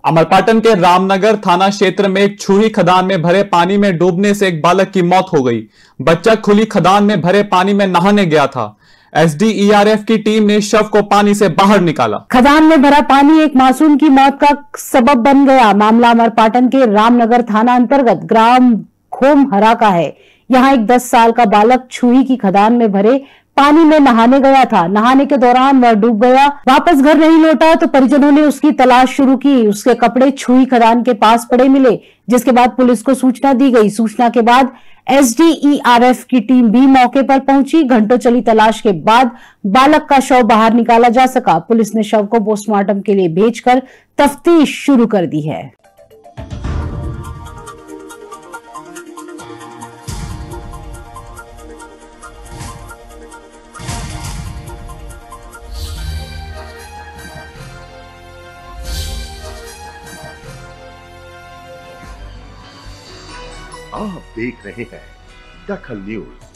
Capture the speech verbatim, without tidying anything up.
अमरपाटन के रामनगर थाना क्षेत्र में एक छुरी खदान में भरे पानी में डूबने से एक बालक की मौत हो गई। बच्चा खुली खदान में भरे पानी में नहाने गया था। S D E R F की टीम ने शव को पानी से बाहर निकाला। खदान में भरा पानी एक मासूम की मौत का सबब बन गया। मामला अमरपाटन के रामनगर थाना अंतर्गत ग्राम खोमहरा का है। यहाँ एक दस साल का बालक छुरी की खदान में भरे पानी में नहाने गया था। नहाने के दौरान वह डूब गया। वापस घर नहीं लौटा तो परिजनों ने उसकी तलाश शुरू की। उसके कपड़े छुई खदान के पास पड़े मिले, जिसके बाद पुलिस को सूचना दी गई। सूचना के बाद S D E R F की टीम भी मौके पर पहुंची। घंटों चली तलाश के बाद बालक का शव बाहर निकाला जा सका। पुलिस ने शव को पोस्टमार्टम के लिए भेजकर तफ्तीश शुरू कर दी है। आप देख रहे हैं दखल न्यूज।